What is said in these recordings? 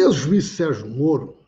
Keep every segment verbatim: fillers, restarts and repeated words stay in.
ex-juiz Sérgio Moro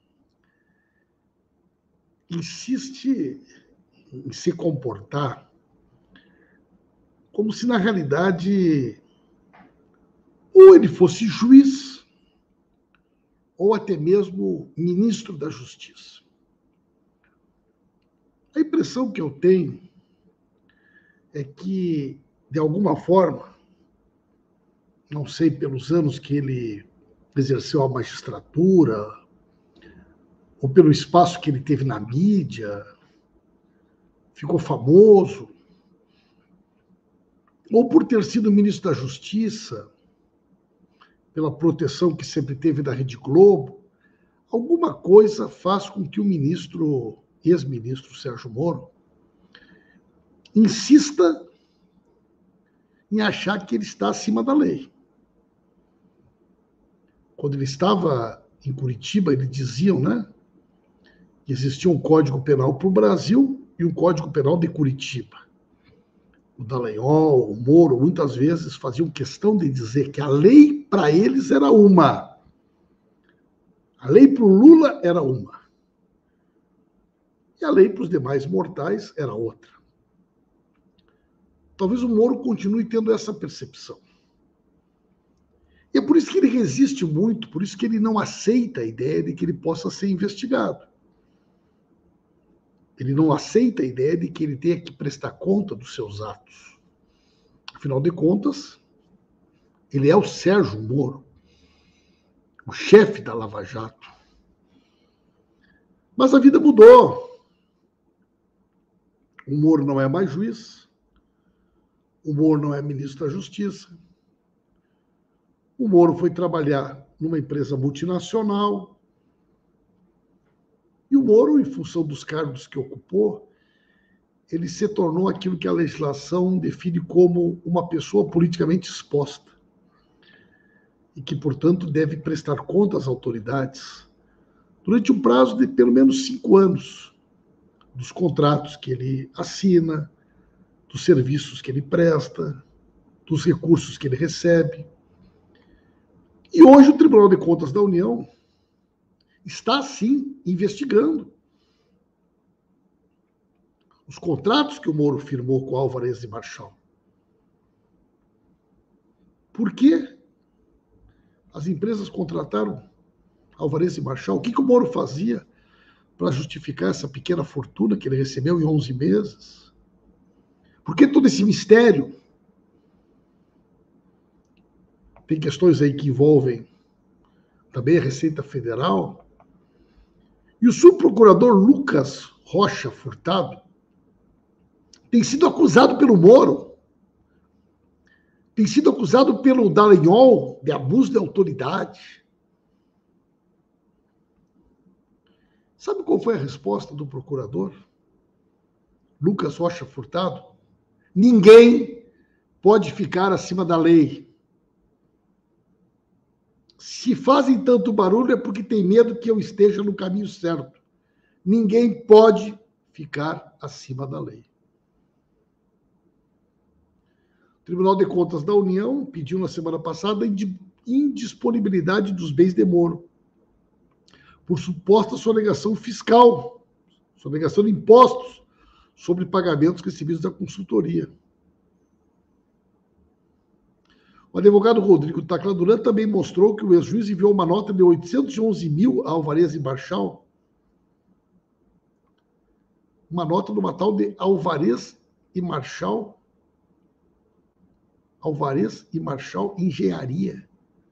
insiste em se comportar como se, na realidade, ou ele fosse juiz ou até mesmo ministro da Justiça. A impressão que eu tenho é que, de alguma forma, não sei, pelos anos que ele exerceu a magistratura, ou pelo espaço que ele teve na mídia, ficou famoso, ou por ter sido ministro da Justiça, pela proteção que sempre teve da Rede Globo, alguma coisa faz com que o ministro, ex-ministro Sérgio Moro, insista em achar que ele está acima da lei. Quando ele estava em Curitiba, eles diziam, né, que existia um Código Penal para o Brasil e um Código Penal de Curitiba. O Dallagnol, o Moro, muitas vezes faziam questão de dizer que a lei para eles era uma. A lei para o Lula era uma. E a lei para os demais mortais era outra. Talvez o Moro continue tendo essa percepção. E é por isso que ele resiste muito, por isso que ele não aceita a ideia de que ele possa ser investigado. Ele não aceita a ideia de que ele tenha que prestar conta dos seus atos. Afinal de contas, ele é o Sérgio Moro, o chefe da Lava Jato. Mas a vida mudou. O Moro não é mais juiz, o Moro não é ministro da Justiça, o Moro foi trabalhar numa empresa multinacional, e o Moro, em função dos cargos que ocupou, ele se tornou aquilo que a legislação define como uma pessoa politicamente exposta e que, portanto, deve prestar conta às autoridades durante um prazo de pelo menos cinco anos dos contratos que ele assina, dos serviços que ele presta, dos recursos que ele recebe. E hoje o Tribunal de Contas da União está, sim, investigando os contratos que o Moro firmou com Álvarez e Marchal. Por que as empresas contrataram Álvarez e Marchal? O que, que o Moro fazia para justificar essa pequena fortuna que ele recebeu em onze meses? Por que todo esse mistério? Tem questões aí que envolvem também a Receita Federal. E o subprocurador Lucas Rocha Furtado tem sido acusado pelo Moro, tem sido acusado pelo Dallagnol de abuso de autoridade. Sabe qual foi a resposta do procurador Lucas Rocha Furtado? Ninguém pode ficar acima da lei. Se fazem tanto barulho é porque tem medo que eu esteja no caminho certo. Ninguém pode ficar acima da lei. O Tribunal de Contas da União pediu na semana passada a indisponibilidade dos bens de Moro por suposta sonegação fiscal, sonegação de impostos sobre pagamentos recebidos da consultoria. O advogado Rodrigo Tacla Duran também mostrou que o ex-juiz enviou uma nota de oitocentos e onze mil a Álvarez e Marchal, uma nota numa tal de Álvarez e Marchal, Álvarez e Marchal Engenharia.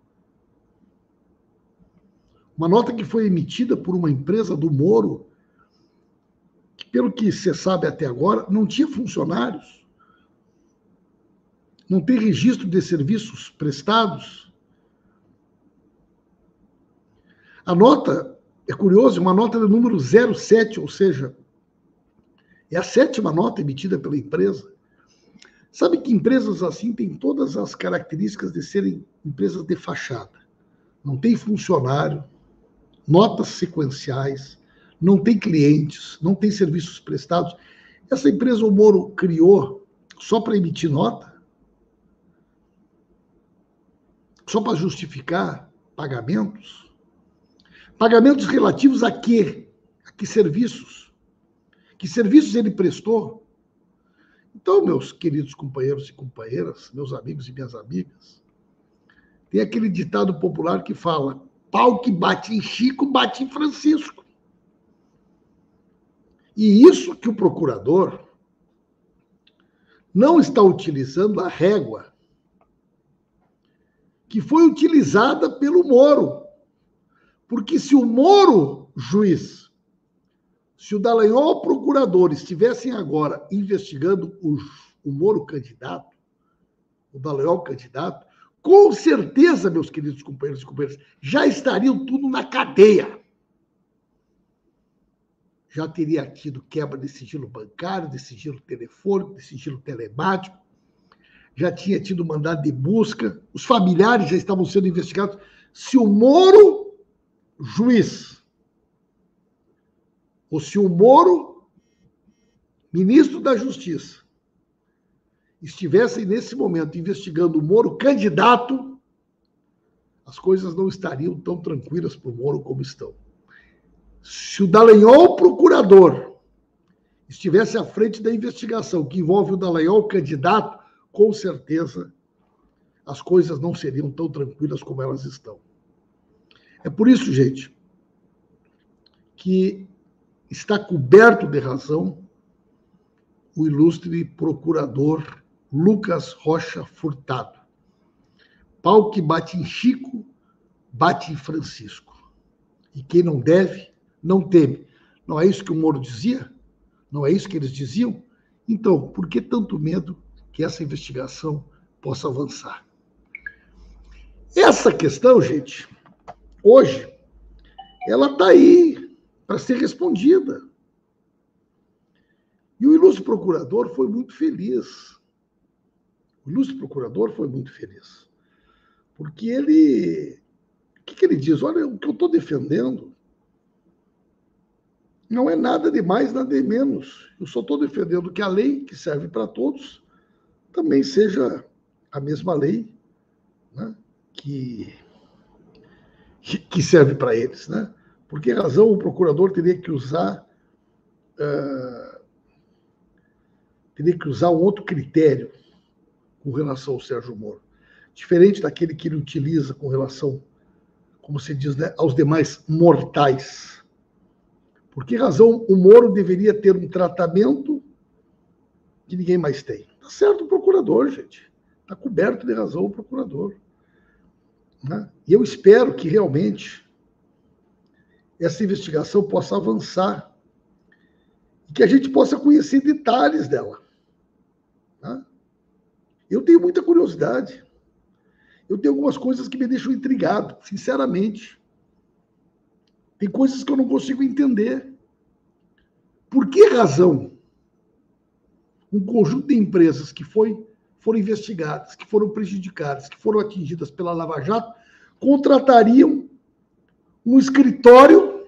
Uma nota que foi emitida por uma empresa do Moro, que, pelo que se sabe até agora, não tinha funcionários, não tem registro de serviços prestados. A nota, é curioso, é uma nota do número zero sete, ou seja, é a sétima nota emitida pela empresa. Sabe que empresas assim têm todas as características de serem empresas de fachada. Não tem funcionário, notas sequenciais, não tem clientes, não tem serviços prestados. Essa empresa o Moro criou só para emitir nota? Só para justificar pagamentos? Pagamentos relativos a quê? A que serviços? Que serviços ele prestou? Então, meus queridos companheiros e companheiras, meus amigos e minhas amigas, tem aquele ditado popular que fala: pau que bate em Chico, bate em Francisco. E isso que o procurador não está utilizando a régua que foi utilizada pelo Moro. Porque se o Moro, juiz, se o Dallagnol, procurador, estivessem agora investigando o, o Moro candidato, o Dallagnol candidato, com certeza, meus queridos companheiros e companheiras, já estariam tudo na cadeia. Já teria tido quebra de sigilo bancário, de sigilo telefônico, de sigilo telemático, já tinha tido mandado de busca, os familiares já estavam sendo investigados. Se o Moro, juiz, ou se o Moro, ministro da Justiça, estivessem nesse momento investigando o Moro candidato, as coisas não estariam tão tranquilas para o Moro como estão. Se o Dallagnol, procurador, estivesse à frente da investigação que envolve o Dallagnol candidato, com certeza as coisas não seriam tão tranquilas como elas estão. É por isso, gente, que está coberto de razão o ilustre procurador Lucas Rocha Furtado. Pau que bate em Chico, bate em Francisco. E quem não deve, não teme. Não é isso que o Moro dizia? Não é isso que eles diziam? Então, por que tanto medo que essa investigação possa avançar? Essa questão, gente, hoje, ela está aí para ser respondida. E o ilustre procurador foi muito feliz. O ilustre procurador foi muito feliz. Porque ele... O que, que ele diz? Olha, o que eu estou defendendo não é nada de mais, nada de menos. Eu só estou defendendo que a lei, que serve para todos, também seja a mesma lei, né, que, que serve para eles. Né? Por que razão o procurador teria que usar uh, teria que usar um outro critério com relação ao Sérgio Moro, diferente daquele que ele utiliza com relação, como se diz, né, aos demais mortais? Por que razão o Moro deveria ter um tratamento que ninguém mais tem? Está certo o procurador, gente. Está coberto de razão o procurador. Né? E eu espero que realmente essa investigação possa avançar e que a gente possa conhecer detalhes dela. Né? Eu tenho muita curiosidade. Eu tenho algumas coisas que me deixam intrigado, sinceramente. Tem coisas que eu não consigo entender. Por que razão um conjunto de empresas que foi, foram investigadas, que foram prejudicadas, que foram atingidas pela Lava Jato, contratariam um escritório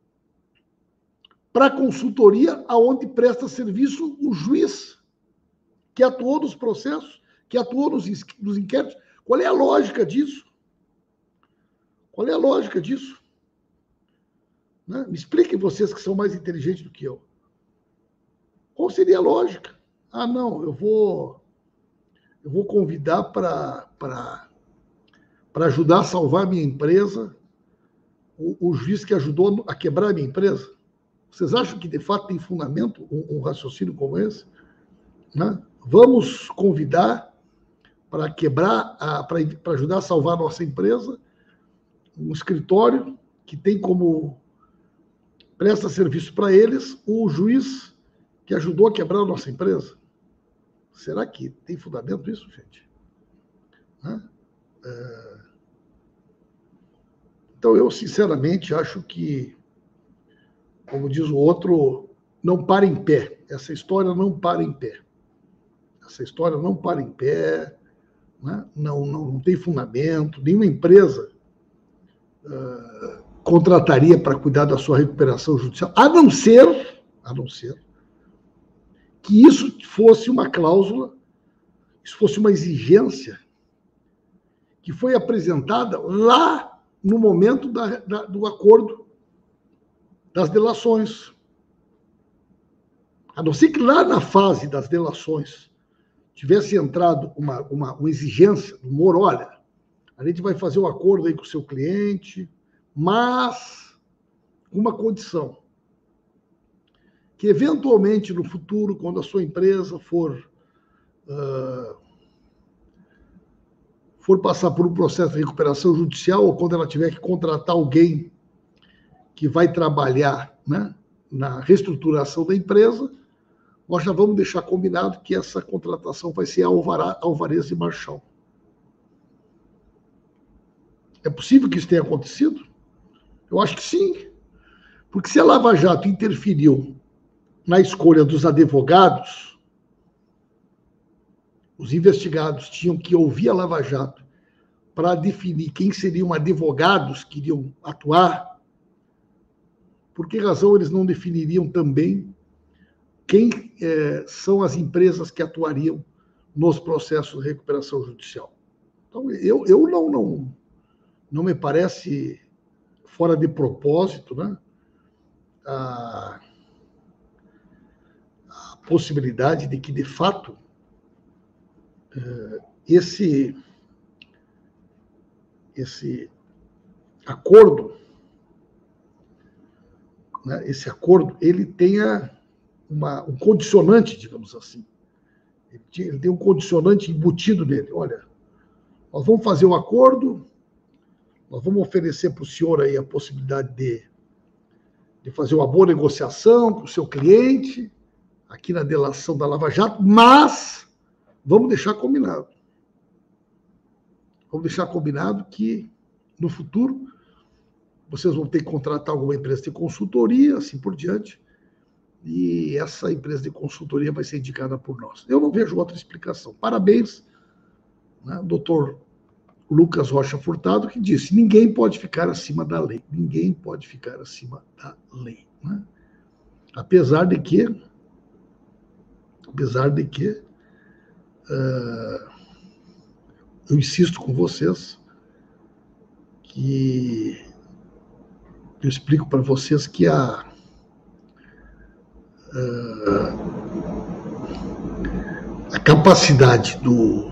para consultoria aonde presta serviço o juiz que atuou nos processos, que atuou nos, nos inquéritos? Qual é a lógica disso? Qual é a lógica disso? Né? Me expliquem vocês que são mais inteligentes do que eu. Qual seria a lógica? Ah, não, eu vou, eu vou convidar para para ajudar a salvar a minha empresa o, o juiz que ajudou a quebrar a minha empresa. Vocês acham que, de fato, tem fundamento um, um raciocínio como esse? Né? Vamos convidar para quebrar, para ajudar a salvar a nossa empresa, um escritório que tem como presta serviço para eles o juiz que ajudou a quebrar a nossa empresa. Será que tem fundamento isso, gente? Né? É... Então, eu, sinceramente, acho que, como diz o outro, não para em pé. Essa história não para em pé. Essa história não para em pé, né? não, não, não tem fundamento. Nenhuma empresa uh, contrataria para cuidar da sua recuperação judicial, a não ser, a não ser que isso fosse uma cláusula, isso fosse uma exigência que foi apresentada lá no momento da, da, do acordo das delações. A não ser que lá na fase das delações tivesse entrado uma, uma, uma exigência do Moro, olha, a gente vai fazer um acordo aí com o seu cliente, mas uma condição, que eventualmente no futuro, quando a sua empresa for, uh, for passar por um processo de recuperação judicial, ou quando ela tiver que contratar alguém que vai trabalhar, né, na reestruturação da empresa, nós já vamos deixar combinado que essa contratação vai ser Alvará, Alvarez e Marchal. É possível que isso tenha acontecido? Eu acho que sim. Porque se a Lava Jato interferiu na escolha dos advogados, os investigados tinham que ouvir a Lava Jato para definir quem seriam advogados que iriam atuar. Por que razão eles não definiriam também quem é, são as empresas que atuariam nos processos de recuperação judicial? Então, eu, eu não, não, não me parece fora de propósito, né, a, a possibilidade de que, de fato, esse, esse acordo, né, esse acordo, ele tenha uma, um condicionante, digamos assim. Ele tem um condicionante embutido nele. Olha, nós vamos fazer um acordo, nós vamos oferecer para o senhor aí a possibilidade de, de fazer uma boa negociação com o seu cliente, aqui na delação da Lava Jato, mas vamos deixar combinado. Vamos deixar combinado que, no futuro, vocês vão ter que contratar alguma empresa de consultoria, assim por diante, e essa empresa de consultoria vai ser indicada por nós. Eu não vejo outra explicação. Parabéns, né, doutor Lucas Rocha Furtado, que disse: ninguém pode ficar acima da lei. Ninguém pode ficar acima da lei. Né? Apesar de que, apesar de que, uh, eu insisto com vocês que eu explico para vocês que a uh, a capacidade do,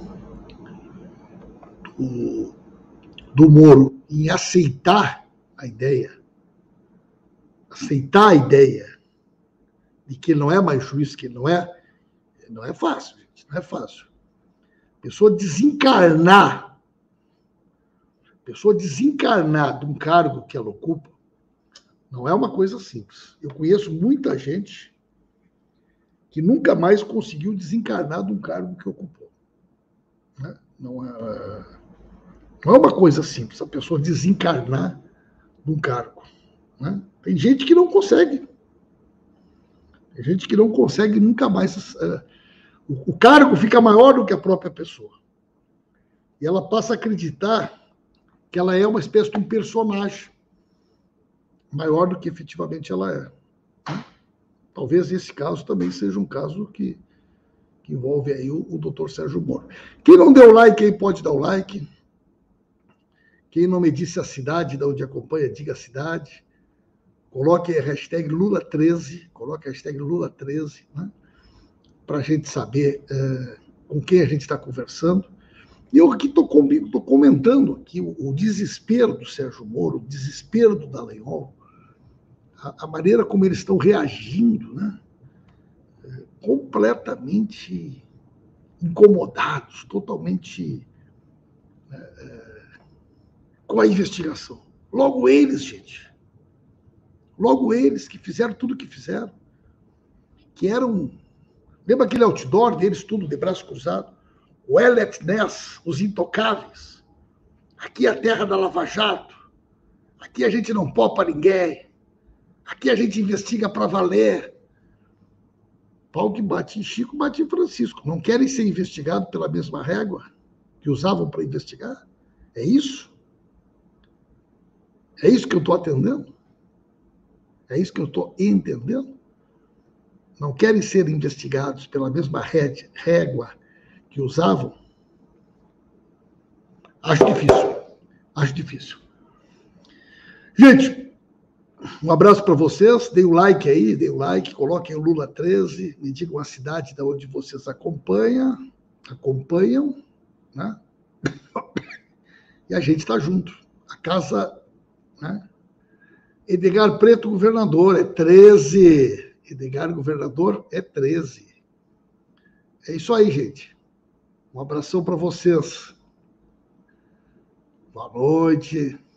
do do Moro em aceitar a ideia, aceitar a ideia de que ele não é mais juiz, que ele não é, não é fácil, gente, não é fácil. A pessoa desencarnar, a pessoa desencarnar de um cargo que ela ocupa, não é uma coisa simples. Eu conheço muita gente que nunca mais conseguiu desencarnar de um cargo que ocupou. Né? Não é, não é uma coisa simples a pessoa desencarnar de um cargo. Né? Tem gente que não consegue. Tem gente que não consegue nunca mais. Uh, o, o cargo fica maior do que a própria pessoa. E ela passa a acreditar que ela é uma espécie de um personagem maior do que efetivamente ela é. Né? Talvez esse caso também seja um caso que, que envolve aí o, o doutor Sérgio Moro. Quem não deu like aí pode dar o like. Quem não me disse a cidade de onde acompanha, diga a cidade. Coloque a hashtag Lula treze, coloque a hashtag Lula treze, né, para a gente saber é, com quem a gente está conversando. E eu aqui estou comentando aqui o, o desespero do Sérgio Moro, o desespero do Dallagnol, a, a maneira como eles estão reagindo, né, é, completamente incomodados, totalmente é, é, com a investigação. Logo eles, gente. Logo eles que fizeram tudo o que fizeram. Que eram... Lembra aquele outdoor deles, tudo de braço cruzado? O Elliot Ness, os intocáveis. Aqui é a terra da Lava Jato. Aqui a gente não poupa ninguém. Aqui a gente investiga para valer. Pau que bate em Chico, bate em Francisco. Não querem ser investigados pela mesma régua que usavam para investigar? É isso? É isso que eu estou atendendo? É isso que eu estou entendendo? Não querem ser investigados pela mesma régua que usavam? Acho difícil. Acho difícil. Gente, um abraço para vocês. Deem o like aí, deem o like, coloquem o Lula treze, me digam a cidade da onde vocês acompanham, acompanham, né? E a gente está junto. A casa, né? Edgar Preto, governador, é treze. Edgar, governador, é treze. É isso aí, gente. Um abração para vocês. Boa noite.